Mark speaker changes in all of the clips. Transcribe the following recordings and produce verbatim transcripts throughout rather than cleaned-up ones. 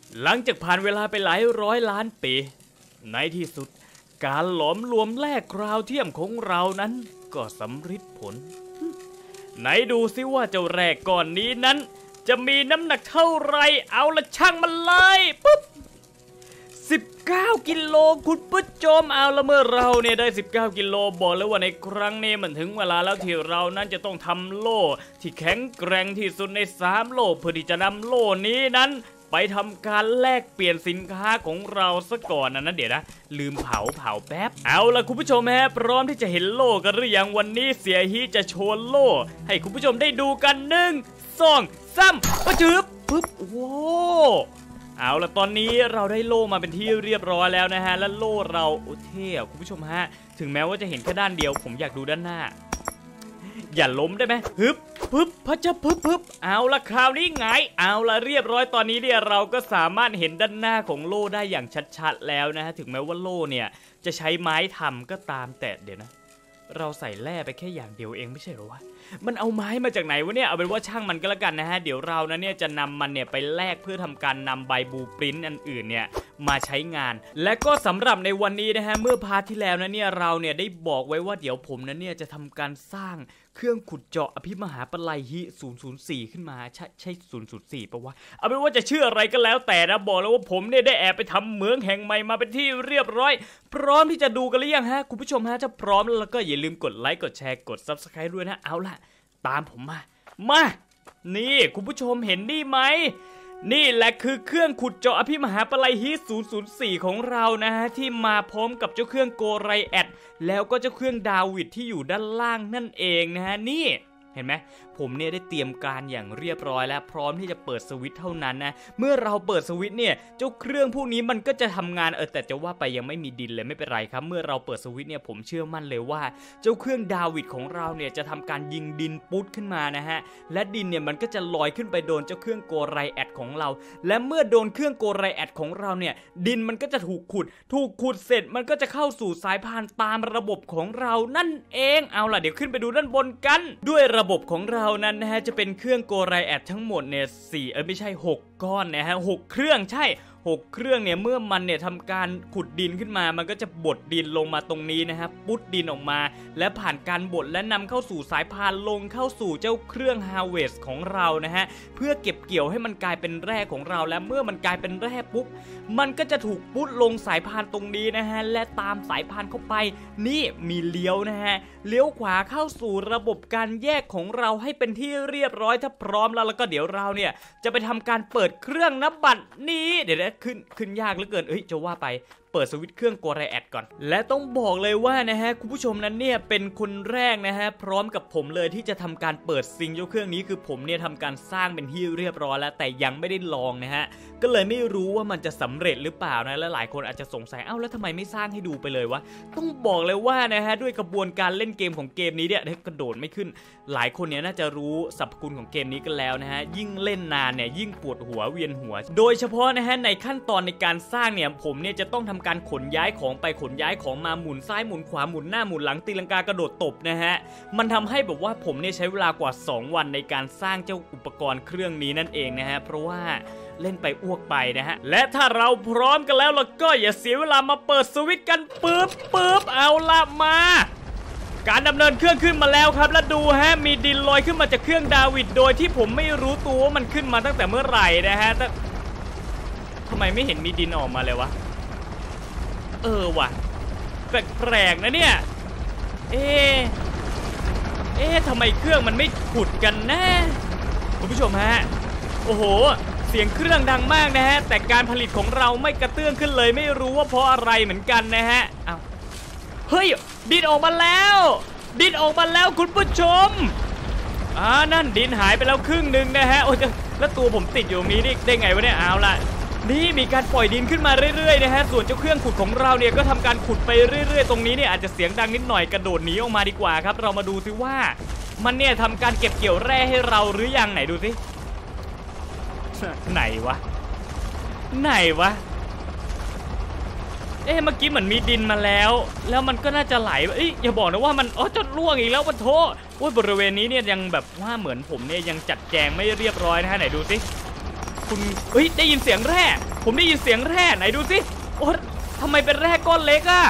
Speaker 1: หลังจากผ่านเวลาไปหลายร้อยล้านปีในที่สุดการหลอมรวมแร่คราวเทียมของเรานั้นก็สำฤทธิ์ผลไหนดูซิว่าเจ้าแร่ก้อนนี้นั้นจะมีน้ำหนักเท่าไรเอาละช่างมันเลยปุ๊บสิบเก้ากิโลคุณผู้ชมเอาละเมื่อเราเนี่ยได้สิบเก้ากิโลบอกแล้วว่าในครั้งนี้มันถึงเวลาแล้วที่เรานั้นจะต้องทำโล่ที่แข็งแกร่งที่สุดในสามโล่เพื่อที่จะนำโล่นี้นั้นไปทำการแลกเปลี่ยนสินค้าของเราซะก่อนนะนะเดี๋ยวนะลืมเผาเผาแป๊บเอาละคุณผู้ชมฮะพร้อมที่จะเห็นโล่กันหรือยังวันนี้เสียฮีจะโชว์โล่ให้คุณผู้ชมได้ดูกันหนึ่งสองสามก็จืบปึ๊บโว้เอาละตอนนี้เราได้โล่มาเป็นที่เรียบร้อยแล้วนะฮะและโล่เราโอ้เท่คุณผู้ชมฮะถึงแม้ว่าจะเห็นแค่ด้านเดียวผมอยากดูด้านหน้าอย่าล้มได้ไหมฮึบปึ๊บพะจะปึ๊บปึ๊บเอาละคราวนี้ไงเอาละเรียบร้อยตอนนี้เนี่ยเราก็สามารถเห็นด้านหน้าของโล่ได้อย่างชัดๆแล้วนะฮะถึงแม้ว่าโล่เนี่ยจะใช้ไม้ทำก็ตามแต่เดี๋ยวนะเราใส่แร่ไปแค่อย่างเดียวเองไม่ใช่หรอวะมันเอาไม้มาจากไหนวะเนี่ยเอาเป็นว่าช่างมันก็แล้วกันนะฮะเดี๋ยวเรานะเนี่ยจะนำมันเนี่ยไปแลกเพื่อทำการนำใบบูปริ้นอันอื่นเนี่ยมาใช้งานและก็สำหรับในวันนี้นะฮะเมื่อพาร์ทที่แล้วนะเนี่ยเราเนี่ยได้บอกไว้ว่าเดี๋ยวผมนะเนี่ยจะทำการสร้างเครื่องขุดเจาะอภิมหาปลัยฮิศูนย์ ศูนย์ สี่ขึ้นมาใช่ใช่ศูนย์ ศูนย์ สี่ปะวะเอาเป็นว่าจะชื่ออะไรก็แล้วแต่นะบอกแล้วว่าผมเนี่ยได้แอบไปทำเหมืองแห่งใหม่มาเป็นที่เรียบร้อยพร้อมที่จะดูกันหรือยังฮะคุณผู้ชมฮะถ้าพร้อมแล้วก็อย่าลืมกดไลค์กดแชร์กด ซับสไครบ์ ด้วยนะเอาล่ะตามผมมามานี่คุณผู้ชมเห็นนี่ไหมนี่แหละคือเครื่องขุดเจาะอภิมหาปลัยฮิศูนย์ ศูนย์ สี่ของเรานะฮะที่มาพร้อมกับเจ้าเครื่องโกไรแอดแล้วก็เจ้าเครื่องดาวิดที่อยู่ด้านล่างนั่นเองนะฮะนี่เห็นไหมผมเนี่ยได้เตรียมการอย่างเรียบร้อยแล้วพร้อมที่จะเปิดสวิตช์เท่านั้นนะเมื่อเราเปิดสวิตช์เนี่ยเจ้าเครื่องพวกนี้มันก็จะทำงานเออแต่จะว่าไปยังไม่มีดินเลยไม่เป็นไรครับเมื่อเราเปิดสวิตช์เนี่ยผมเชื่อมั่นเลยว่าเจ้าเครื่องดาวิดของเราเนี่ยจะทำการยิงดินปุ๊ดขึ้นมานะฮะและดินเนี่ยมันก็จะลอยขึ้นไปโดนเจ้าเครื่องโกไรแอดของเราและเมื่อโดนเครื่องโกไรแอดของเราเนี่ยดินมันก็จะถูกขุดถูกขุดเสร็จมันก็จะเข้าสู่สายพานตามระบบของเรานั่นเองเอาล่ะเดี๋ยวขึ้นไปดูด้านบนกันด้วยระบบของเรานั้นนะฮะจะเป็นเครื่องโกไรแอดทั้งหมดเนี่ยสี่เออไม่ใช่หกก้อนนะฮะหกเครื่องใช่หกเครื่องเนี่ยเมื่อมันเนี่ยทำการขุดดินขึ้นมามันก็จะบดดินลงมาตรงนี้นะฮะปุ๊ดดินออกมาและผ่านการบดและนำเข้าสู่สายพานลงเข้าสู่เจ้าเครื่อง Harvest ของเรานะฮะเพื่อเก็บเกี่ยวให้มันกลายเป็นแร่ของเราและเมื่อมันกลายเป็นแร่ปุ๊บมันก็จะถูกปุ๊ดลงสายพานตรงนี้นะฮะและตามสายพานเข้าไปนี่มีเลี้ยวนะฮะเลี้ยวขวาเข้าสู่ระบบการแยกของเราให้เป็นที่เรียบร้อยถ้าพร้อมแล้วแล้วก็เดี๋ยวเราเนี่ยจะไปทำการเปิดเครื่องนับบัตรนี้เดี๋ยวขึ้นขึ้นยากเหลือเกินเอ้ยจะว่าไปเปิดสวิตช์เครื่องโกไรแอดก่อนและต้องบอกเลยว่านะฮะคุณผู้ชมนั้นเนี่ยเป็นคนแรกนะฮะพร้อมกับผมเลยที่จะทำการเปิดซิงเจ้าเครื่องนี้คือผมเนี่ยทำการสร้างเป็นที่เรียบร้อยแล้วแต่ยังไม่ได้ลองนะฮะก็เลยไม่รู้ว่ามันจะสำเร็จหรือเปล่านะและหลายคนอาจจะสงสัยเอ้าแล้วทำไมไม่สร้างให้ดูไปเลยวะต้องบอกเลยว่านะฮะด้วยกระบวนการเล่นเกมของเกมนี้เนี่ยกระโดดไม่ขึ้นหลายคนเนี่ยน่าจะรู้สรรพคุณของเกมนี้กันแล้วนะฮะยิ่งเล่นนานเนี่ยยิ่งปวดหัวเวียนหัวโดยเฉพาะนะฮะในขั้นตอนในการสร้างเนี่ยผมเนี่ยจะต้องทำการขนย้ายของไปขนย้ายของมาหมุนซ้ายหมุนขวาหมุนหน้าหมุนหลังตีลังกากระโดดตบนะฮะมันทำให้แบบว่าผมเนี่ยใช้เวลากว่าสองวันในการสร้างเจ้าอุปกรณ์เครื่องนี้นั่นเองนะฮะเพราะว่าเล่นไปอ้วกไปนะฮะและถ้าเราพร้อมกันแล้วเราก็อย่าเสียเวลามาเปิดสวิตช์กันปึ๊บปึ๊บเอาละมาการดำเนินเครื่องขึ้นมาแล้วครับแล้วดูฮะมีดินลอยขึ้นมาจากเครื่องดาวิดโดยที่ผมไม่รู้ตัวว่ามันขึ้นมาตั้งแต่เมื่อไหร่นะฮะแต่ทำไมไม่เห็นมีดินออกมาเลยวะเออว่ะแปลกๆนะเนี่ยเอ๊ะเอ๊ะทำไมเครื่องมันไม่ขุดกันนะคุณผู้ชมฮะโอ้โหเสียงเครื่องดังมากนะฮะแต่การผลิตของเราไม่กระเตื้องขึ้นเลยไม่รู้ว่าเพราะอะไรเหมือนกันนะฮะเอาเฮ้ยดินออกมาแล้วดินออกมาแล้วคุณผู้ชมอ่านั่นดินหายไปแล้วครึ่งหนึ่งนะฮะโอ้ยแล้วตัวผมติดอยู่ตรงนี้ได้ไงวะเนี่ยเอาล่ะนี่มีการปล่อยดินขึ้นมาเรื่อยๆนะฮะส่วนเจ้าเครื่องขุดของเราเนี่ยก็ทำการขุดไปเรื่อยๆตรงนี้เนี่ยอาจจะเสียงดังนิดหน่อยกระโดดหนีออกมาดีกว่าครับเรามาดูซิว่ามันเนี่ยทำการเก็บเกี่ยวแร่ให้เราหรือยังไหนดูสิไหนวะไหนวะเอ๊ะเมื่อกี้เหมือนมีดินมาแล้วแล้วมันก็น่าจะไหลเอ้ยอย่าบอกนะว่ามันอ๋อจะร่วงอีกแล้ววันโทโอ้ยบริเวณนี้เนี่ยยังแบบว่าเหมือนผมเนี่ยยังจัดแจงไม่เรียบร้อยนะฮะไหนดูสิคุณเฮ้ยได้ยินเสียงแร่ผมได้ยินเสียงแร่ไหนดูสิโอ๊ยทำไมเป็นแร่ก้อนเล็กอะ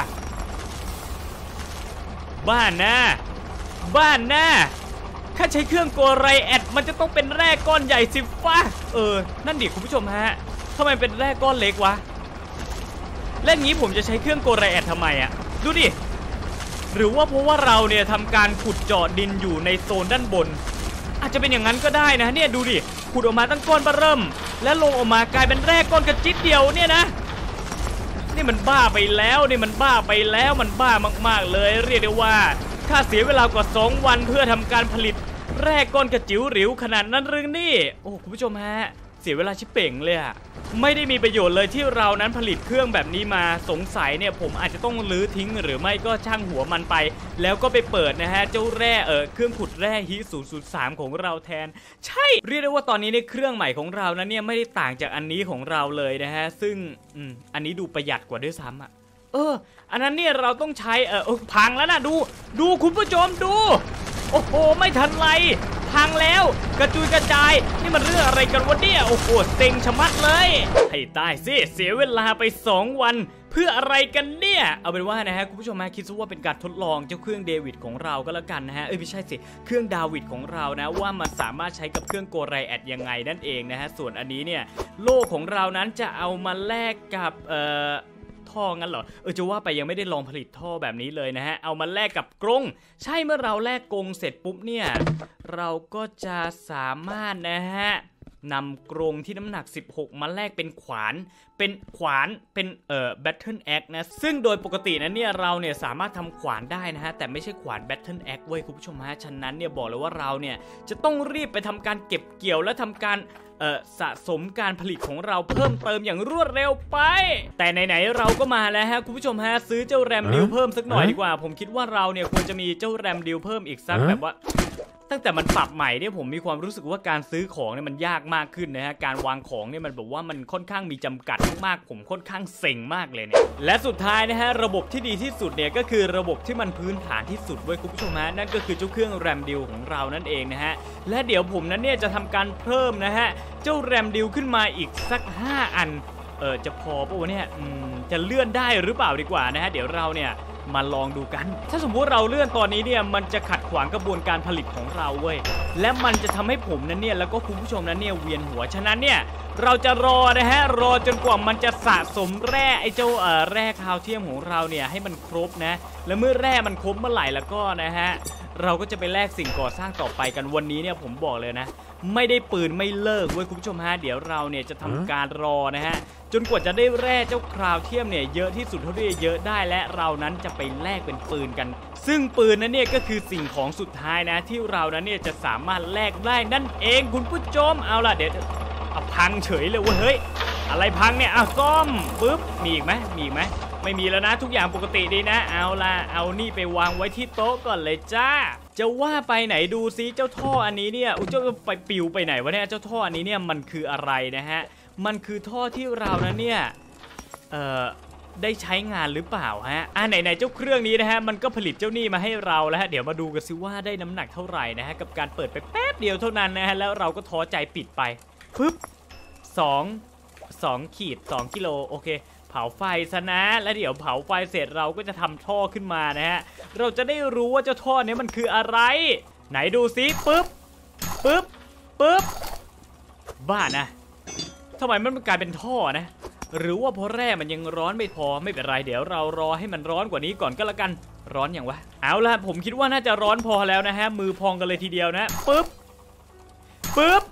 Speaker 1: บ้านนะบ้านนะถ้าใช้เครื่องโกไรแอดมันจะต้องเป็นแร่ก้อนใหญ่สิฟ้าเออนั่นดิคุณผู้ชมฮะทำไมเป็นแร่ก้อนเล็กวะเล่นงี้ผมจะใช้เครื่องโกไรแอดทำไมอะดูดิหรือว่าเพราะว่าเราเนี่ยทำการขุดเจาะดินอยู่ในโซนด้านบนอาจจะเป็นอย่างนั้นก็ได้นะเนี่ยดูดิขุดออกมาตั้งก้อนเริ่มแล้วลงออกมากลายเป็นแร่ก้อนกระจิตเดียวเนี่ยนะนี่มันบ้าไปแล้วนี่มันบ้าไปแล้วมันบ้ามากๆเลยเรียกได้ว่าถ้าเสียเวลากว่าสองวันเพื่อทำการผลิตแร่ก้อนกระจิ๋วหริวขนาดนั้นหรือนี่โอ้คุณผู้ชมฮะเสียเวลาชิบเป่งเลยอะไม่ได้มีประโยชน์เลยที่เรานั้นผลิตเครื่องแบบนี้มาสงสัยเนี่ยผมอาจจะต้องลื้อทิ้งหรือไม่ก็ช่างหัวมันไปแล้วก็ไปเปิดนะฮะเจ้าแร่เออเครื่องขุดแร่ฮิศูนย์ศูนย์สามของเราแทนใช่เรียกได้ว่าตอนนี้ในเครื่องใหม่ของเรานั้นเนี่ยไม่ได้ต่างจากอันนี้ของเราเลยนะฮะซึ่งอืมอันนี้ดูประหยัดกว่าด้วยซ้ำอะเอออันนั้นเนี่ยเราต้องใช้เออพังแล้วนะดูดูคุณผู้ชมดูโอ้โหไม่ทันไรพังแล้วกระจุยกระจายนี่มันเรื่องอะไรกันวะเนี่ยโอ้โหเซ็งชะมัดเลยให้ตายสิเสียเวลาไปสองวันเพื่ออะไรกันเนี่ยเอาเป็นว่านะฮะคุณผู้ชมมาคิดซะว่าเป็นการทดลองเจ้าเครื่องเดวิดของเราก็แล้วกันนะฮะเอ้ยไม่ใช่สิเครื่องดาวิดของเรานะว่ามันสามารถใช้กับเครื่องโกไรแอดยังไงนั่นเองนะฮะส่วนอันนี้เนี่ยโล่ของเรานั้นจะเอามาแลกกับเอ่อท่องั้นเหรอเออจะว่าไปยังไม่ได้ลองผลิตท่อแบบนี้เลยนะฮะเอามาแลกกับกรงใช่เมื่อเราแลกกรงเสร็จปุ๊บเนี่ยเราก็จะสามารถนะฮะนำกรงที่น้ำหนักสิบหกมาแลกเป็นขวานเป็นขวานเป็นเอ่อ Battle Axe นะซึ่งโดยปกตินะเนี่ยเราเนี่ยสามารถทำขวานได้นะฮะแต่ไม่ใช่ขวาน Battle Axe เว้ยคุณผู้ชมฮะฉะนั้นเนี่ยบอกเลยว่าเราเนี่ยจะต้องรีบไปทำการเก็บเกี่ยวและทำการเอ่อสะสมการผลิตของเราเพิ่มเติมอย่างรวดเร็วไปแต่ไหนๆเราก็มาแล้วฮะคุณผู้ชมฮะซื้อเจ้าแรมดิวเพิ่มสักหน่อยดีกว่าผมคิดว่าเราเนี่ยควรจะมีเจ้าแรมดิวเพิ่มอีกสักแบบว่าตั้งแต่มันปรับใหม่เนี่ยผมมีความรู้สึกว่าการซื้อของเนี่ยมันยากมากขึ้นนะฮะการวางของเนี่ยมันแบบว่ามันค่อนข้างมีจำกัดมากผมค่อนข้างเซ็งมากเลยเนี่ยและสุดท้ายนะฮะระบบที่ดีที่สุดเนี่ยก็คือระบบที่มันพื้นฐานที่สุดเว้ยคุณผู้ชมฮะนั่นก็คือเจ้าเครื่องแรมดิวของเรานั่นเองนะฮะและเดี๋ยวผมนั้นเนี่ยจะทำการเพิ่มนะฮะเจ้าแรมดิวขึ้นมาอีกสักห้าอันเออจะพอปะวะเนี่ยอืมจะเลื่อนได้หรือเปล่าดีกว่านะฮะเดี๋ยวเราเนี่ยมาลองดูกันถ้าสมมติเราเลื่อนตอนนี้เนี่ยมันจะขัดขวางกระบวนการผลิตของเราเว้ยและมันจะทำให้ผมนั้นเนี่ยแล้วก็คุณผู้ชมนั้นเนี่ยเวียนหัวฉะนั้นเนี่ยเราจะรอนะฮะรอจนกว่ามันจะสะสมแร่ไอ้เจ้าเอ่อแร่คาวเทียมของเราเนี่ยให้มันครบนะแล้วเมื่อแร่มันครบเมื่อไหร่แล้วก็นะฮะเราก็จะไปแลกสิ่งก่อสร้างต่อไปกันวันนี้เนี่ยผมบอกเลยนะไม่ได้ปืนไม่เลิกเว้ยคุณผู้ชมฮะเดี๋ยวเราเนี่ยจะทำการรอนะฮะจนกว่าจะได้แร่เจ้าคราวเทียมเนี่ยเยอะที่สุดเท่าที่เยอะได้และเรานั้นจะไปแลกเป็นปืนกันซึ่งปืนนั้นเนี่ยก็คือสิ่งของสุดท้ายนะที่เรานั้นเนี่ยจะสามารถแลกได้นั่นเองคุณผู้ชมเอาล่ะเดี๋ยวเอาพังเฉยเลยเว้ยเฮ้ยอะไรพังเนี่ยเอาซ่อมปึ๊บมีอีกไหมมีอีกไหมไม่มีแล้วนะทุกอย่างปกติดีนะเอาล่ะเอานี่ไปวางไว้ที่โต๊ะก่อนเลยจ้าจะว่าไปไหนดูซิเจ้าท่ออันนี้เนี่ยอุ้ยเจ้าไปปิวไปไหนวะเนี่ยเจ้าท่ออันนี้เนี่ยมันคืออะไรนะฮะมันคือท่อที่เรานะเนี่ยเอ่อได้ใช้งานหรือเปล่าฮะอ่ะไหนๆเจ้าเครื่องนี้นะฮะมันก็ผลิตเจ้านี่มาให้เราแล้วฮะเดี๋ยวมาดูกันซิว่าได้น้ำหนักเท่าไหร่นะฮะกับการเปิดไปแป๊บเดียวเท่านั้นนะฮะแล้วเราก็ท้อใจปิดไปปึ๊บสองสองขีดสองกิโลโอเคเผาไฟซะนะแล้วเดี๋ยวเผาไฟเสร็จเราก็จะทำท่อขึ้นมานะฮะเราจะได้รู้ว่าเจ้าท่อนี้มันคืออะไรไหนดูซิปึ๊บปึ๊บปึ๊บบ้านะทำไมมันกลายเป็นท่อนะหรือว่าเพราะแร่มันยังร้อนไม่พอไม่เป็นไรเดี๋ยวเรารอให้มันร้อนกว่านี้ก่อนก็แล้วกันร้อนอย่างวะเอาล่ะผมคิดว่าน่าจะร้อนพอแล้วนะฮะมือพองกันเลยทีเดียวนะปึ๊บปึ๊บ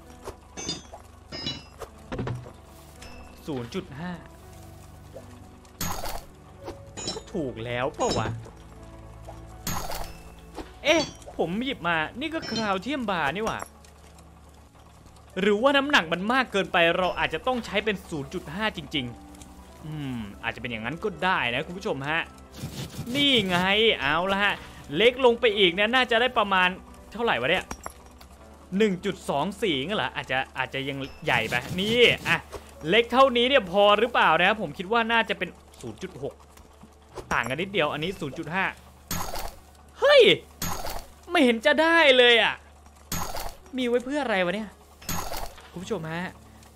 Speaker 1: ศูนย์จุดห้า ก็ถูกแล้วเปล่าวะเอ๊ะผมหยิบมานี่ก็คราวเทียมบาร์นี่หว่าหรือว่าน้ำหนักมันมากเกินไปเราอาจจะต้องใช้เป็น ศูนย์จุดห้า จริงๆอืมอาจจะเป็นอย่างนั้นก็ได้นะคุณผู้ชมฮะนี่ไงเอาละฮะเล็กลงไปอีกเนี่ยน่าจะได้ประมาณเท่าไหร่วะเนี่ย หนึ่งจุดสองสี่ งั้นเหรออาจจะอาจจะยังใหญ่ไปนี่อ่ะเล็กเท่านี้เนี่ยพอหรือเปล่านะครับผมคิดว่าน่าจะเป็น ศูนย์จุดหก ต่างกันนิดเดียวอันนี้ ศูนย์จุดห้า เฮ้ยไม่เห็นจะได้เลยอ่ะมีไว้เพื่ออะไรวะเนี่ยคุณผู้ชมฮะ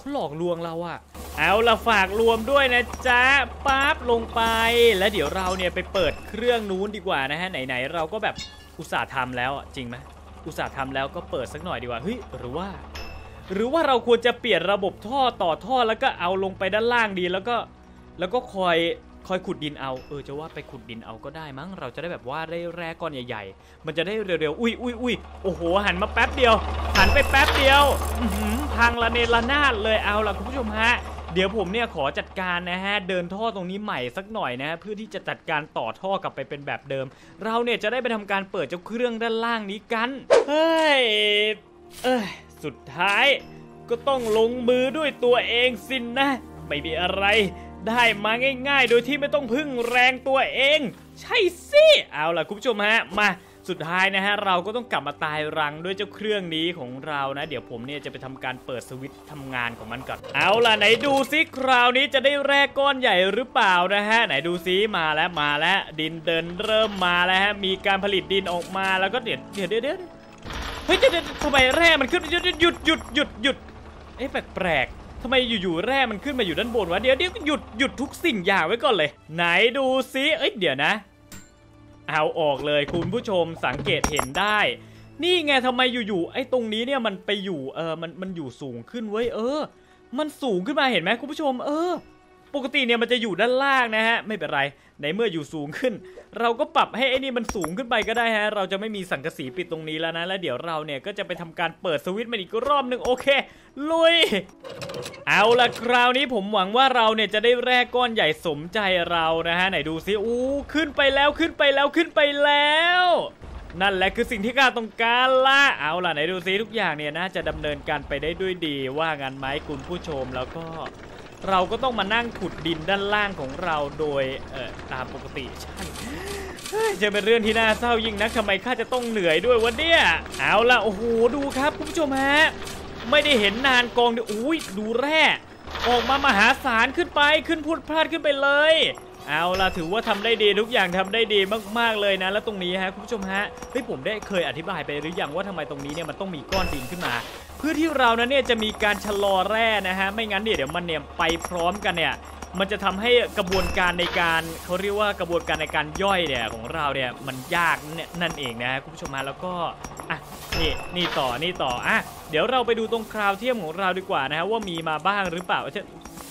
Speaker 1: เขาหลอกลวงเราอะเอาละฝากรวมด้วยนะจ๊ะปั๊บลงไปแล้วเดี๋ยวเราเนี่ยไปเปิดเครื่องนู้นดีกว่านะฮะไหนๆเราก็แบบอุตส่าห์ทำแล้วจริงไหมอุตส่าห์ทำแล้วก็เปิดสักหน่อยดีกว่าเฮ้ยหรือว่าหรือว่าเราควรจะเปลี่ยนระบบท่อต่อท่อแล้วก็เอาลงไปด้านล่างดีแล้วก็แล้วก็คอยคอยขุดดินเอาเออจะว่าไปขุดดินเอาก็ได้มั้งเราจะได้แบบว่าได้แร่ก้อนใหญ่ๆมันจะได้เร็วๆอุ้ยอุ้ยอุ้ยโอ้โหหันมาแป๊บเดียวหันไปแป๊บเดียวพังระเนระนาดเลยเอาล่ะคุณผู้ชมฮะเดี๋ยวผมเนี่ยขอจัดการนะฮะเดินท่อตรงนี้ใหม่สักหน่อยนะฮะเพื่อที่จะจัดการต่อท่อกลับไปเป็นแบบเดิมเราเนี่ยจะได้ไปทำการเปิดเจ้าเครื่องด้านล่างนี้กันเฮ้ยเอ้ยสุดท้ายก็ต้องลงมือด้วยตัวเองสินนะไม่มีอะไรได้มาง่ายๆโดยที่ไม่ต้องพึ่งแรงตัวเองใช่สิเอาล่ะคุณผู้ชมฮะมาสุดท้ายนะฮะเราก็ต้องกลับมาตายรังด้วยเจ้าเครื่องนี้ของเรานะเดี๋ยวผมเนี่ยจะไปทำการเปิดสวิตช์ทำงานของมันก่อนเอาล่ะไหนดูซิคราวนี้จะได้แร่ก้อนใหญ่หรือเปล่านะฮะไหนดูซิมาแล้วมาแล้วดินเดินเริ่มมาแล้วฮะมีการผลิตดินออกมาแล้วก็เดี๋ยวเดี๋ยวเดี๋ยวเฮ้ยเดี๋ยวทำไมแร่มันขึ้นหยุดหยุดหยุดหยุดหยุดเอ๊ะแปลกทำไมอยู่ๆแร่มันขึ้นมาอยู่ด้านบนวะเดี๋ยวเดี๋ยวหยุดหยุดทุกสิ่งอย่างไว้ก่อนเลยไหนดูซิเอ้ยเดี๋ยวนะเอาออกเลยคุณผู้ชมสังเกตเห็นได้นี่ไงทำไมอยู่ๆไอ้ตรงนี้เนี่ยมันไปอยู่เออมันมันอยู่สูงขึ้นเว้ยเออมันสูงขึ้นมาเห็นไหมคุณผู้ชมเออปกติเนี่ยมันจะอยู่ด้านล่างนะฮะไม่เป็นไรในเมื่ออยู่สูงขึ้นเราก็ปรับให้ไอ้นี่มันสูงขึ้นไปก็ได้ฮะเราจะไม่มีสังกะสีปิดตรงนี้แล้วนะแล้วเดี๋ยวเราเนี่ยก็จะไปทำการเปิดสวิตช์มันอีกรอบนึงโอเคลุยเอาล่ะคราวนี้ผมหวังว่าเราเนี่ยจะได้แร่ก้อนใหญ่สมใจเรานะฮะไหนดูซิอู้ขึ้นไปแล้วขึ้นไปแล้วขึ้นไปแล้วนั่นแหละคือสิ่งที่ข้าต้องการละเอาล่ะไหนดูซิทุกอย่างเนี่ยน่าจะดำเนินการไปได้ด้วยดีว่างั้นไหมคุณผู้ชมแล้วก็เราก็ต้องมานั่งขุดดินด้านล่างของเราโดยเอ่อตามปกติใช่จะเป็นเรื่องที่น่าเศร้ายิ่งนักทำไมข้าจะต้องเหนื่อยด้วยวะเนี่ยเอาล่ะโอ้โหดูครับคุณผู้ชมฮะไม่ได้เห็นนานกองเดียวอุ้ยดูแร่ออกมามหาศาลขึ้นไปขึ้นพุดพลาดขึ้นไปเลยเอาล่ะถือว่าทำได้ดีทุกอย่างทำได้ดีมากๆเลยนะแล้วตรงนี้ฮะคุณผู้ชมฮะเฮ้ยผมได้เคยอธิบายไปหรือยังว่าทำไมตรงนี้เนี่ยมันต้องมีก้อนดินขึ้นมาเพื่อที่เรานั้นเนี่ยจะมีการชะลอแร่นะฮะไม่งั้นเนี่ยเดี๋ยวมันเนี่ยไปพร้อมกันเนี่ยมันจะทำให้กระบวนการในการเขาเรียกว่ากระบวนการในการย่อยเนี่ยของเราเนี่ยมันยากเนี่ยนั่นเองนะคุณผู้ชมฮะแล้วก็อ่ะนี่นี่ต่อนี่ต่ออ่ะเดี๋ยวเราไปดูตรงคราวเทียมของเราดีกว่านะฮะว่ามีมาบ้างหรือเปล่าจะ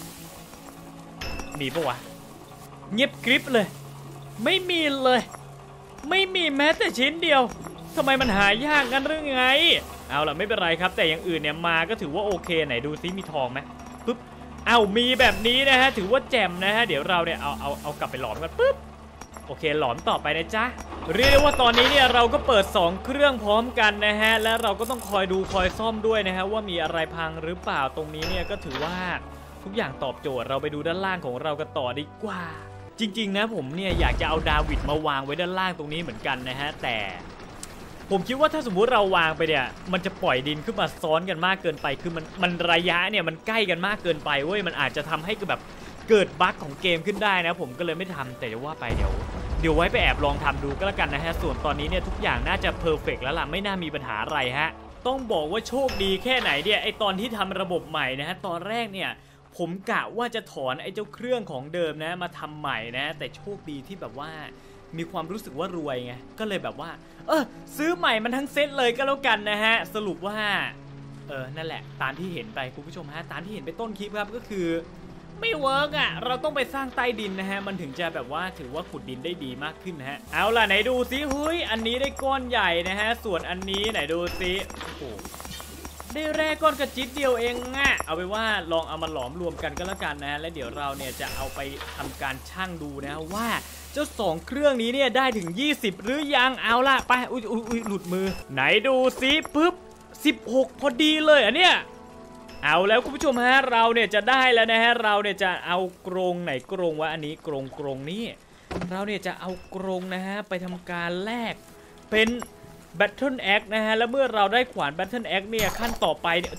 Speaker 1: มีปะวะเงียบกริบเลยไม่มีเลยไม่มีแม้แต่ชิ้นเดียวทำไมมันหายากกันหรือไงเอาล่ะไม่เป็นไรครับแต่อย่างอื่นเนี่ยมาก็ถือว่าโอเคไหนดูซิมีทองไหมปึ๊บเอามีแบบนี้นะฮะถือว่าแจ่มนะฮะเดี๋ยวเราเนี่ยเอาเอาเอากลับไปหลอมกันปึ๊บโอเคหลอมต่อไปนะจ๊ะเรียกได้ว่าตอนนี้เนี่ยเราก็เปิดสองเครื่องพร้อมกันนะฮะและเราก็ต้องคอยดูคอยซ่อมด้วยนะฮะว่ามีอะไรพังหรือเปล่าตรงนี้เนี่ยก็ถือว่าทุกอย่างตอบโจทย์เราไปดูด้านล่างของเรากันต่อดีกว่าจริงๆนะผมเนี่ยอยากจะเอาดาวิดมาวางไว้ด้านล่างตรงนี้เหมือนกันนะฮะแต่ผมคิดว่าถ้าสมมุติเราวางไปเนี่ยมันจะปล่อยดินขึ้นมาซ้อนกันมากเกินไปคือมันมันระยะเนี่ยมันใกล้กันมากเกินไปเว้ยมันอาจจะทำให้แบบเกิดบั๊กของเกมขึ้นได้นะผมก็เลยไม่ทำแต่จะว่าไปเดี๋ยวเดี๋ยวไว้ไปแอบลองทำดูก็แล้วกันนะฮะส่วนตอนนี้เนี่ยทุกอย่างน่าจะเพอร์เฟกต์แล้วล่ะไม่น่ามีปัญหาอะไรฮะต้องบอกว่าโชคดีแค่ไหนเนี่ยไอตอนที่ทำระบบใหม่นะฮะตอนแรกเนี่ยผมกะว่าจะถอนไอ้เจ้าเครื่องของเดิมนะมาทำใหม่นะแต่โชคดีที่แบบว่ามีความรู้สึกว่ารวยไงก็เลยแบบว่าเออซื้อใหม่มันทั้งเซตเลยก็แล้วกันนะฮะสรุปว่าเออนั่นแหละตามที่เห็นไปคุณผู้ชมฮะตามที่เห็นไปต้นคลิปครับก็คือไม่เวิร์กอ่ะเราต้องไปสร้างใต้ดินนะฮะมันถึงจะแบบว่าถือว่าขุดดินได้ดีมากขึ้นนะฮะเอาล่ะไหนดูซิเฮ้ยอันนี้ได้ก้อนใหญ่นะฮะส่วนอันนี้ไหนดูซิโอ้โหได้แร่ก้อนกระจิตเดียวเองอ่ะเอาไปว่าลองเอามาหลอมรวมกันก็แล้วกันนะและเดี๋ยวเราเนี่ยจะเอาไปทำการชั่งดูนะว่าเจ้าสองเครื่องนี้เนี่ยได้ถึงยี่สิบหรือยังเอาล่ะไปอุ้ยอุ้ยหลุดมือไหนดูซิปึ๊บสิบหกพอดีเลยอ่ะเนี่ยเอาแล้วคุณผู้ชมฮะเราเนี่ยจะได้แล้วนะฮะเราเนี่ยจะเอากรงไหนกรงวะอันนี้กรงกรงนี้เราเนี่ยจะเอากรงนะฮะไปทำการแลกเป็นBattle Axe นะฮะแล้วเมื่อเราได้ขวาน Battle Axe เนี่ยขั้นต่อไปเนี่ย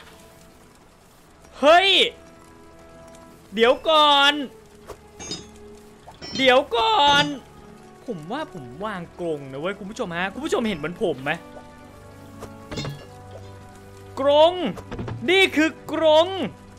Speaker 1: เฮ้ยเดี๋ยวก่อนเดี๋ยวก่อนผมว่าผมวางกรงนะเว้ยคุณผู้ชมฮะคุณผู้ชมเห็นเหมือนผมไหมกรงนี่คือกรง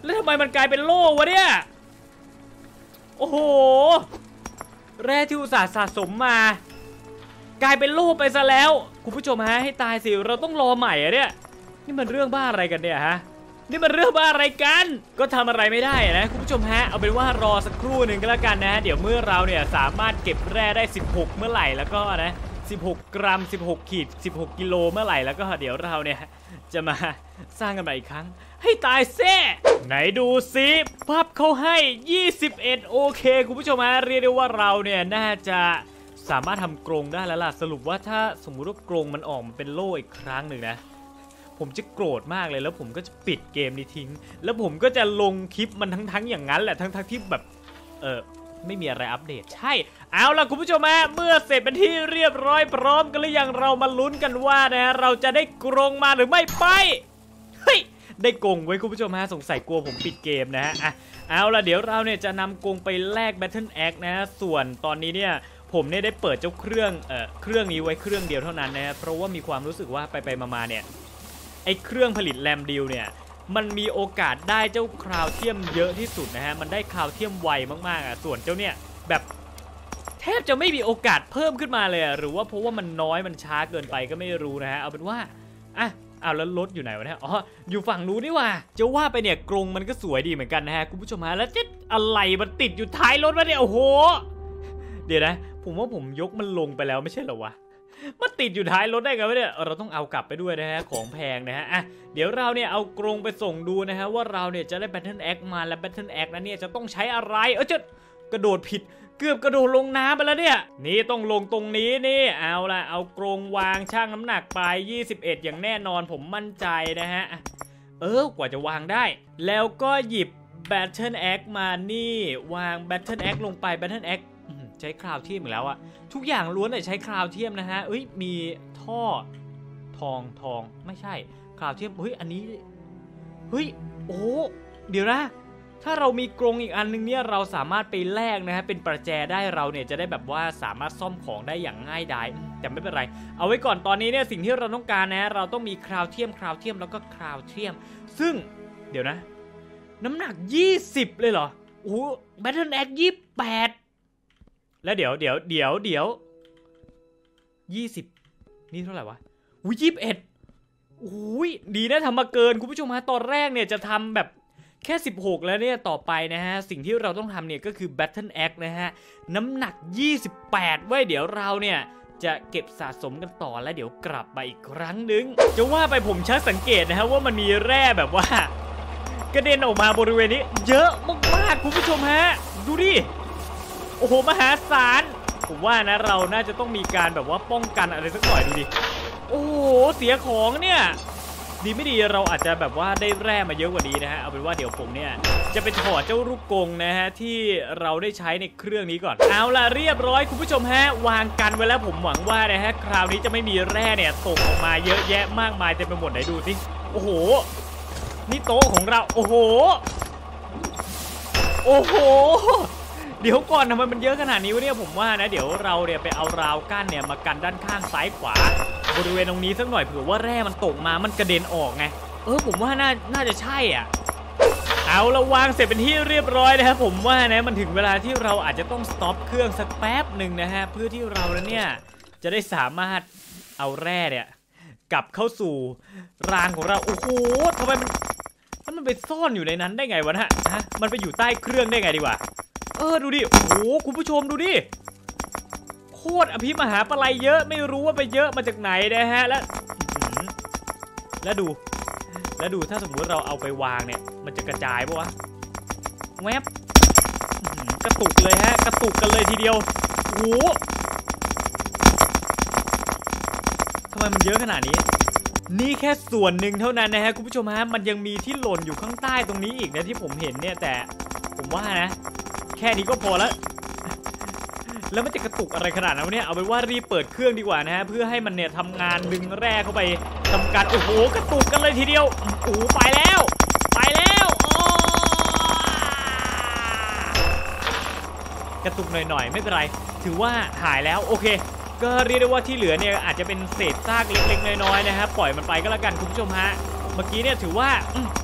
Speaker 1: แล้วทำไมมันกลายเป็นโล่วะเนี่ยโอ้โหแร่ที่อุตส่าห์สะสมมากลายเป็นโล่ไปซะแล้วคุณผู้ชมฮะให้ตายสิเราต้องรอใหม่อะเนี่ยนี่มันเรื่องบ้าอะไรกันเนี่ยฮะนี่มันเรื่องบ้าอะไรกันก็ทำอะไรไม่ได้นะคุณผู้ชมฮะเอาเป็นว่ารอสักครู่หนึ่งก็แล้วกันนะเดี๋ยวเมื่อเราเนี่ยสามารถเก็บแร่ได้สิบหกเมื่อไหร่แล้วก็นะสิบหกกรัมสิบหกขีดสิบหกกิโลเมื่อไหร่แล้วก็เดี๋ยวเราเนี่ยจะมาสร้างกันใหม่อีกครั้งให้ตายเซ่ไหนดูซิพับเขาให้ยี่สิบเอ็ดโอเคคุณผู้ชมฮะเรียกได้ว่าเราเนี่ยน่าจะสามารถทำกรงได้แล้วล่ะสรุปว่าถ้าสมมุติว่ากรงมันออกมาเป็นโล่อีกครั้งหนึ่งนะผมจะโกรธมากเลยแล้วผมก็จะปิดเกมนี้ทิ้งแล้วผมก็จะลงคลิปมันทั้งๆอย่างนั้นแหละทั้งๆที่แบบเออไม่มีอะไรอัปเดตใช่เอาล่ะคุณผู้ชมฮะเมื่อเสร็จเป็นที่เรียบร้อยพร้อมกันหรือยังเรามาลุ้นกันว่านะเราจะได้กรงมาหรือไม่ไปเฮ้ยได้กรงไว้คุณผู้ชมฮะสงสัยกลัวผมปิดเกมนะฮะอ่ะเอาล่ะเดี๋ยวเราเนี่ยจะนำกรงไปแลก Battle Axe นะส่วนตอนนี้เนี่ยผมเนี่ยได้เปิดเจ้าเครื่องเอ่อเครื่องนี้ไว้เครื่องเดียวเท่านั้นนะเพราะว่ามีความรู้สึกว่าไปไปมาๆเนี่ยไอ้เครื่องผลิตแรมดิลเนี่ยมันมีโอกาสได้เจ้าคราวเทียมเยอะที่สุดนะฮะมันได้คราวเทียมไวมากๆอ่ะส่วนเจ้าเนี่ยแบบแทบจะไม่มีโอกาสเพิ่มขึ้นมาเลยหรือว่าเพราะว่ามันน้อยมันช้าเกินไปก็ไม่รู้นะฮะเอาเป็นว่าอ่ะเอาแล้วรถอยู่ไหนวะเนี่ยอ๋ออยู่ฝั่งนู้นนี่ว่าจะว่าไปเนี่ยกรงมันก็สวยดีเหมือนกันนะฮะคุณผู้ชมฮะแล้วจะอะไรมันติดอยู่ท้ายรถวะเนี่ยโอ้โหเดี๋ยวนะผมว่าผมยกมันลงไปแล้วไม่ใช่เหรอวะมันติดอยู่ท้ายรถได้ไงวะเนี่ยเราต้องเอากลับไปด้วยนะฮะของแพงนะฮะอ่ะเดี๋ยวเราเนี่ยเอากรงไปส่งดูนะฮะว่าเราเนี่ยจะได้ Battle Axe มาและ Battle Axe นั้นเนี่ยจะต้องใช้อะไรเออจะกระโดดผิดเกือบกระโดดลงน้ำไปแล้วเนี่ยนี่ต้องลงตรงนี้นี่เอาละเอากรงวางชั่งน้ำหนักไปยี่สิบเอ็ดอย่างแน่นอนผมมั่นใจนะฮะเออกว่าจะวางได้แล้วก็หยิบ Battle Axe มานี่วาง Battle Axe ลงไป Battle Axeใช้คราวเทียมอีกแล้วอะทุกอย่างล้วนแต่ใช้คราวเทียมนะฮะเอ้ยมีท่อทองทองไม่ใช่คราวเทียมเฮ้ยอันนี้เฮ้ยโอ้เดี๋ยวนะถ้าเรามีกรงอีกอันนึงเนี่ยเราสามารถไปแลกนะฮะเป็นประแจได้เราเนี่ยจะได้แบบว่าสามารถซ่อมของได้อย่างง่ายดายแต่ไม่เป็นไรเอาไว้ก่อนตอนนี้เนี่ยสิ่งที่เราต้องการนะเราต้องมีคราวเทียมคราวเทียมแล้วก็คราวเทียมซึ่งเดี๋ยวนะน้ำหนักยี่สิบเลยเหรอโอ้ Battle Axe ยี่สิบแปดแล้วเดี๋ยวเดี๋ยวเดี๋ยวเดี๋ยวยี่สิบนี่เท่าไหร่วะอุ้ยยี่สิบเอ็ดอุ้ยดีนะทำมาเกินคุณผู้ชมฮะตอนแรกเนี่ยจะทำแบบแค่สิบหกแล้วเนี่ยต่อไปนะฮะสิ่งที่เราต้องทำเนี่ยก็คือ Battle Axe นะฮะน้ำหนักยี่สิบแปดไว้เดี๋ยวเราเนี่ยจะเก็บสะสมกันต่อแล้วเดี๋ยวกลับมาอีกครั้งนึงจะว่าไปผมชักสังเกตนะฮะว่ามันมีแร่แบบว่ากระเด็นออกมาบริเวณนี้เยอะมากๆคุณผู้ชมฮะดูดิโอ้โหมหาศาลผมว่านะเราน่าจะต้องมีการแบบว่าป้องกันอะไรสักหน่อยดูดิโอ้โหเสียของเนี่ยดีไม่ดีเราอาจจะแบบว่าได้แร่มาเยอะกว่านี้นะฮะเอาเป็นว่าเดี๋ยวผมเนี่ยจะไปถอดเจ้าลูกกรงนะฮะที่เราได้ใช้ในเครื่องนี้ก่อนเอาล่ะเรียบร้อยคุณผู้ชมฮะวางกันไว้แล้วผมหวังว่านะฮะคราวนี้จะไม่มีแร่เนี่ยตกออกมาเยอะแยะมากมายเต็มไปหมดไหนดูสิโอ้โหนี่โต๊ะของเราโอ้โหโอ้โหเดี๋ยวก่อนทำไมมันเยอะขนาดนี้วะเนี่ยผมว่านะเดี๋ยวเราเนี่ยไปเอาราวกั้นเนี่ยมากันด้านข้างซ้ายขวาบริเวณตรงนี้สักหน่อยเผื่อว่าแร่มันตกมามันกระเด็นออกไงเออผมว่าน่าน่าจะใช่อ่ะเอาละวางเสร็จเป็นที่เรียบร้อยนะครับผมว่านะมันถึงเวลาที่เราอาจจะต้องสต็อปเครื่องสักแป๊บหนึ่งนะฮะเพื่อที่เราเนี่ยจะได้สามารถเอาแร่เนี่ยกลับเข้าสู่รางของเราโอ้โหทำไมมันมันไปซ่อนอยู่ในนั้นได้ไงวะฮะมันไปอยู่ใต้เครื่องได้ไงดีวะเออดูดิโอ้โหคุณผู้ชมดูดิโคตรอภิมหาปลัยเยอะไม่รู้ว่าไปเยอะมาจากไหนนะฮะแล้วแล้วดูแล้วดูถ้าสมมติเราเอาไปวางเนี่ยมันจะกระจายปะวะแวบกระตุกเลยฮะกระตุกกันเลยทีเดียวโอ้โหทำไมมันเยอะขนาดนี้นี่แค่ส่วนหนึ่งเท่านั้นนะฮะคุณผู้ชมฮะมันยังมีที่หล่นอยู่ข้างใต้ตรงนี้อีกนะที่ผมเห็นเนี่ยแต่ผมว่านะแค่นี้ก็พอแล้วแล้วมันจะกระตุกอะไรขนาดนั้นเนี่ยเอาไปว่ารีบเปิดเครื่องดีกว่านะฮะเพื่อให้มันเนี่ยทำงานดึงแร่เข้าไปทำการโอ้โหกระตุกกันเลยทีเดียวโอ้ไปแล้วไปแล้วกระตุกหน่อยๆไม่เป็นไรถือว่าหายแล้วโอเคก็เรียกได้ว่าที่เหลือเนี่ยอาจจะเป็นเศษซากเล็กๆน้อยๆนะฮะปล่อยมันไปก็แล้วกันคุณผู้ชมฮะเมื่อกี้เนี่ยถือว่า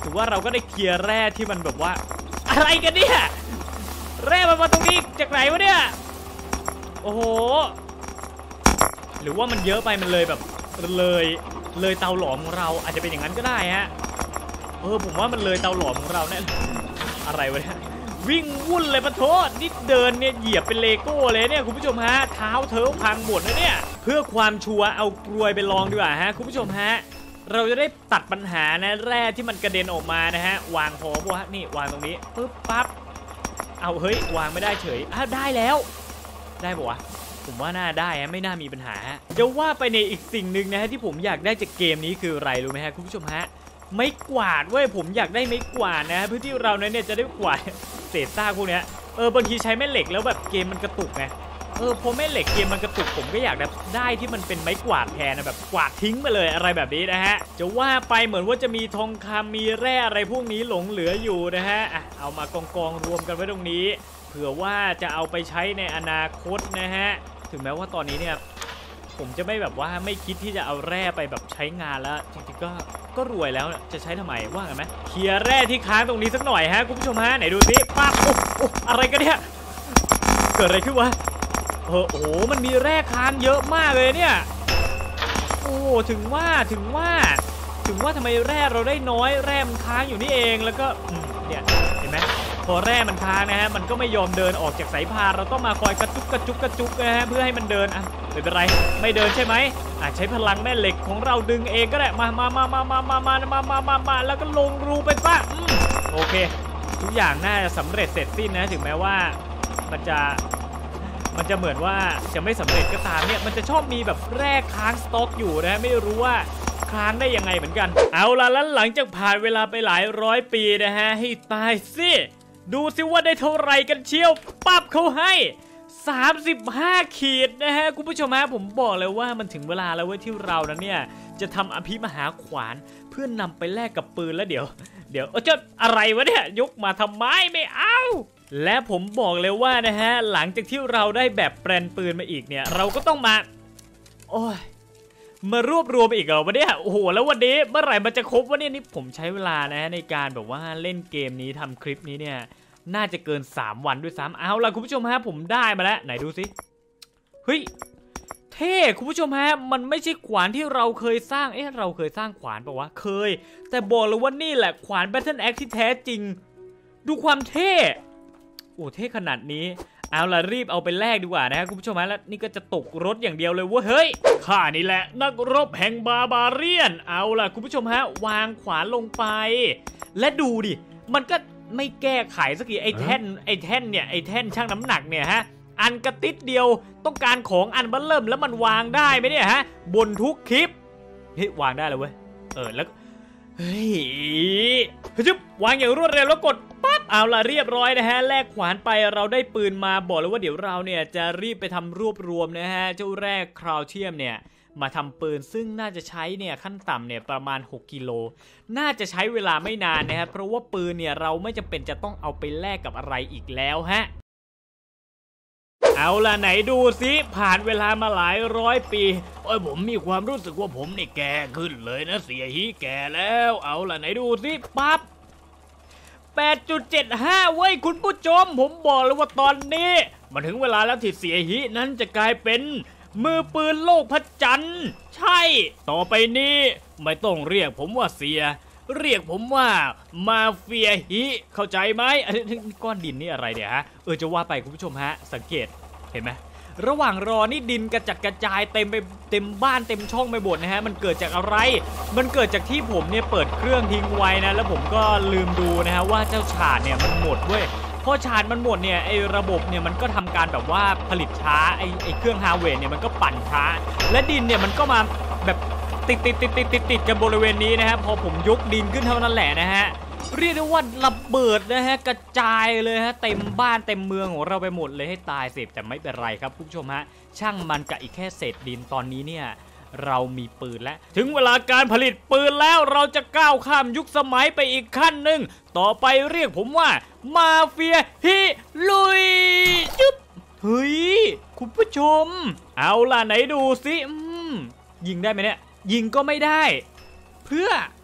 Speaker 1: ถือว่าเราก็ได้เคลียร์แร่ที่มันแบบว่าอะไรกันเนี่ยแร่มันมาตรงนี้จากไหนวะเนี่ยโอ้โหหรือว่ามันเยอะไปมันเลยแบบเลยเลยเตาหลอมของเราอาจจะเป็นอย่างนั้นก็ได้ฮะเออผมว่ามันเลยเตาหลอมของเราแน่อะไรวะเนี่ยวิ่งวุ่นเลยปะโถนิดเดินเนี่ยเหยียบเป็นเลโก้เลยเนี่ยคุณผู้ชมฮะเท้าเท้าพังหมดนะเนี่ยเพื่อความชัวร์เอากลวยไปลองดีกว่าฮะคุณผู้ชมฮะเราจะได้ตัดปัญหานะแร่ที่มันกระเด็นออกมานะฮะวางพอป่ะนี่วางตรงนี้ปึ๊บปั๊บเอาเฮ้ยวางไม่ได้เฉยอ้าวได้แล้วได้ป่ะวะผมว่าน่าได้ฮะไม่น่ามีปัญหาจะว่าไปในอีกสิ่งหนึ่งนะฮะที่ผมอยากได้จากเกมนี้คืออะไรรู้ไหมฮะคุณผู้ชมฮะไม้กวาดเว้ยผมอยากได้ไม้กวาดนะเพื่อที่เราเนี่ยจะได้กวาดเศษซากพวกเนี้ยเออบางทีใช้แม่เหล็กแล้วแบบเกมมันกระตุกไงเออพอแม่เหล็กเกมมันกระตุกผมก็อยากแบบได้ที่มันเป็นไม้กวาดแทนนะแบบกวาดทิ้งไปเลยอะไรแบบนี้นะฮะจะว่าไปเหมือนว่าจะมีทองคำมีแร่อะไรพวกนี้หลงเหลืออยู่นะฮะอ่ะเอามากองกองรวมกันไว้ตรงนี้เผื่อว่าจะเอาไปใช้ในอนาคตนะฮะถึงแม้ว่าตอนนี้เนี่ยผมจะไม่แบบว่าไม่คิดที่จะเอาแร่ไปแบบใช้งานแล้วจริงๆก็ก็รวยแล้วจะใช้ทำไมว่ากันไหมเคลียร์แร่ที่ค้างตรงนี้สักหน่อยฮะคุณผู้ชมฮะไหนดูสิปั๊บโอ้โอ้อะไรกันเนี่ยเกิดอะไรขึ้นวะเออโอ้มันมีแร่ค้างเยอะมากเลยเนี่ยโอ้ถึงว่าถึงว่าถึงว่าทำไมแร่เราได้น้อยแร่มันค้างอยู่นี่เองแล้วก็เนี่ยเห็นไหมพอแร่มันค้างนะฮะมันก็ไม่ยอมเดินออกจากสายพานเราต้องมาคอยกระจุกกระจุกกระจุกนะฮะเพื่อให้มันเดินอ่ะไม่เป็นไรไม่เดินใช่ไหมอ่ะใช้พลังแม่เหล็กของเราดึงเองก็ได้มามามามามามามามามามามาแล้วก็ลงรูไปป่ะโอเคทุกอย่างน่าจะสำเร็จเสร็จสิ้นนะถึงแม้ว่ามันจะมันจะเหมือนว่าจะไม่สำเร็จก็ตามเนี่ยมันจะชอบมีแบบแร่ค้างสต็อกอยู่นะไม่รู้ว่าค้างได้ยังไงเหมือนกันเอาล่ะแล้วหลังจากผ่านเวลาไปหลายร้อยปีนะฮะให้ตายสิดูสิว่าได้เท่าไรกันเชียวปั๊บเขาให้สามสิบห้าขีดนะฮะคุณผู้ชมฮะผมบอกเลยว่ามันถึงเวลาแล้วเว้ยที่เรานั้นเนี่ยจะทำอภิมหาขวานเพื่อนนำไปแลกกับปืนแล้วเดี๋ยวเดี๋ยวเจ้าอะไรวะเนี่ยยกมาทำไมไม่เอาและผมบอกเลยว่านะฮะหลังจากที่เราได้แบบแปลนปืนมาอีกเนี่ยเราก็ต้องมาโอ้ยมารวบรวมอีกเหรอวะเนี่ยโอ้โหแล้ววันนี้เมื่อไหร่มันจะครบวะเนี่ยนี่ผมใช้เวลานะฮะในการแบบว่าเล่นเกมนี้ทำคลิปนี้เนี่ยน่าจะเกินสามวันด้วยซ้ำเอาล่ะคุณผู้ชมฮะผมได้มาแล้วไหนดูสิเฮ้ยเท่คุณผู้ชมฮะมันไม่ใช่ขวานที่เราเคยสร้างเอ๊ะเราเคยสร้างขวานปะวะเคยแต่บอกเลยว่านี่แหละขวาน Battle Axe ที่แท้จริงดูความเท่โอ้เท่ขนาดนี้เอาล่ะรีบเอาไปแลกดีกว่านะคุณผู้ชมฮะแล้วนี่ก็จะตกรถอย่างเดียวเลยว่าเฮ้ยข้านี่แหละนักรบแห่งบาบาเรียนเอาล่ะคุณผู้ชมฮะวางขวานลงไปและดูดิมันก็ไม่แก้ไขสักทีไอ้แท่นไอ้แท่นเนี่ยไอ้แท่นช่างน้ำหนักเนี่ยฮะอันกระติดเดียวต้องการของอันบัลเริ่มแล้วมันวางได้ไหมเนี่ยฮะบนทุกคลิปเฮ้ยวางได้เลยเว้ยเออแล้วเฮ้ยจึ๊บวางอย่างรวดเร็วแล้วกดปั๊บเอาล่ะเรียบร้อยนะฮะแลกขวานไปเราได้ปืนมาบอกเลยว่าเดี๋ยวเราเนี่ยจะรีบไปทำรวบรวมนะฮะเจ้าแรกคราวเทียมเนี่ยมาทำปืนซึ่งน่าจะใช้เนี่ยขั้นต่ำเนี่ยประมาณหกกิโลน่าจะใช้เวลาไม่นานนะครับเพราะว่าปืนเนี่ยเราไม่จำเป็นจะต้องเอาไปแลกกับอะไรอีกแล้วฮะเอาล่ะไหนดูสิผ่านเวลามาหลายร้อยปีโอ้ยผมมีความรู้สึกว่าผมนี่แก่ขึ้นเลยนะเสียฮีแก่แล้วเอาล่ะไหนดูสิปั๊บ แปดจุดเจ็ดห้า เว้ยคุณผู้ชมผมบอกเลยว่าตอนนี้มาถึงเวลาแล้วที่เสียฮีนั้นจะกลายเป็นมือปืนโลกพระจันทร์ใช่ต่อไปนี้ไม่ต้องเรียกผมว่าเสียเรียกผมว่ามาเฟียฮิเข้าใจไหมอันนี้ก้อนดินนี่อะไรเนี่ยฮะเออจะว่าไปคุณผู้ชมฮะสังเกตเห็นไหมระหว่างรอนี่ดินกระจัดกระจายเต็มไปเต็มบ้านเต็มช่องไปหมดนะฮะมันเกิดจากอะไรมันเกิดจากที่ผมเนี่ยเปิดเครื่องทิ้งไว้นะแล้วผมก็ลืมดูนะฮะว่าเจ้าฉาดเนี่ยมันหมดเว้ยพอฉาดมันหมดเนี่ยไอระบบเนี่ยมันก็ทำการแบบว่าผลิตช้าไอไอเครื่องฮาร์เวสเนี่ยมันก็ปั่นช้าและดินเนี่ยมันก็มาแบบติดติดติดติดติดติดกันบริเวณนี้นะฮะพอผมยกดินขึ้นเท่านั้นแหละนะฮะเรียกได้ว่าระเบิดนะฮะกระจายเลยฮะเต็มบ้านเต็มเมืองของเราไปหมดเลยให้ตายเสพแต่ไม่เป็นไรครับคุณผู้ชมฮะช่างมันกับอีกแค่เศษดินตอนนี้เนี่ยเรามีปืนแล้วถึงเวลาการผลิตปืนแล้วเราจะก้าวข้ามยุคสมัยไปอีกขั้นหนึ่งต่อไปเรียกผมว่ามาเฟียฮิลุยจุ๊บเฮ้ยคุณผู้ชมเอาล่ะไหนดูสิยิงได้ไหมเนี่ยยิงก็ไม่ได้เพื่อ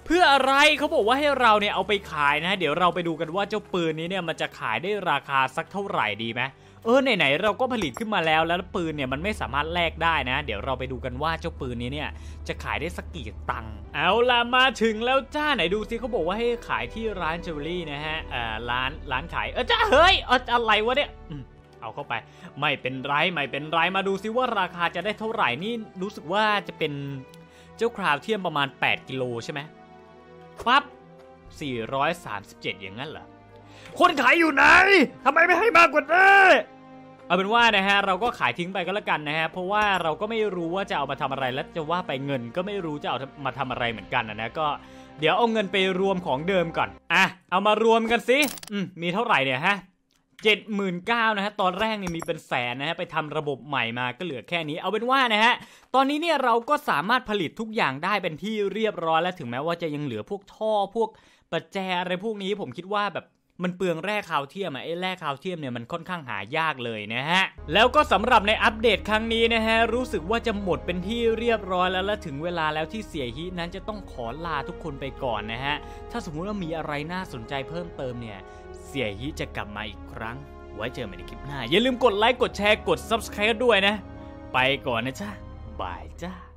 Speaker 1: เพื่ออะไรเขาบอกว่าให้เราเนี่ยเอาไปขายนะเดี๋ยวเราไปดูกันว่าเจ้าปืนนี้เนี่ยมันจะขายได้ราคาสักเท่าไหร่ดีไหมเออไหนๆเราก็ผลิตขึ้นมาแล้วแล้วปืนเนี่ยมันไม่สามารถแลกได้นะเดี๋ยวเราไปดูกันว่าเจ้าปืนนี้เนี่ยจะขายได้สักกี่ตังค์เอาล่ะมาถึงแล้วจ้าไหนดูซิเขาบอกว่าให้ขายที่ร้านจิวเวลรี่นะฮะอ่าร้านร้านขายเออจ้าเฮ้ยเอออะไรวะเนี่ยเอาเข้าไปไม่เป็นไรไม่เป็นไรมาดูซิว่าราคาจะได้เท่าไหร่นี่รู้สึกว่าจะเป็นเจ้าคราวเทียมประมาณแปดกิโลใช่ไหมปั๊บสี่ร้อยสามสิบเจ็ดอย่างนั้นเหรอคนขายอยู่ไหนทำไมไม่ให้มากกว่านี้เอาเป็นว่านะฮะเราก็ขายทิ้งไปก็แล้วกันนะฮะเพราะว่าเราก็ไม่รู้ว่าจะเอามาทำอะไรและจะว่าไปเงินก็ไม่รู้จะเอามาทำอะไรเหมือนกันนะก็เดี๋ยวเอาเงินไปรวมของเดิมก่อนอ่ะเอามารวมกันสิอืมมีเท่าไหร่เนี่ยฮะเจ็ดหมื่นเก้านะฮะตอนแรกเนี่ยมีเป็นแสนนะฮะไปทำระบบใหม่มาก็เหลือแค่นี้เอาเป็นว่านะฮะตอนนี้เนี่ยเราก็สามารถผลิตทุกอย่างได้เป็นที่เรียบร้อยแล้วถึงแม้ว่าจะยังเหลือพวกท่อพวกประแจอะไรพวกนี้ผมคิดว่าแบบมันเปลืองแร่คาวเทียมอะไอ้แร่คาวเทียมเนี่ยมันค่อนข้างหายากเลยนะฮะแล้วก็สำหรับในอัปเดตครั้งนี้นะฮะรู้สึกว่าจะหมดเป็นที่เรียบร้อยแล้วและถึงเวลาแล้วที่เสี่ยฮินั้นจะต้องขอลาทุกคนไปก่อนนะฮะถ้าสมมุติว่ามีอะไรน่าสนใจเพิ่มเติมเนี่ยเสี่ยฮิจะกลับมาอีกครั้งไว้เจอกันในคลิปหน้าอย่าลืมกดไลค์กดแชร์กด ซับสไครบ์ ด้วยนะไปก่อนนะจ๊ะบายจ้า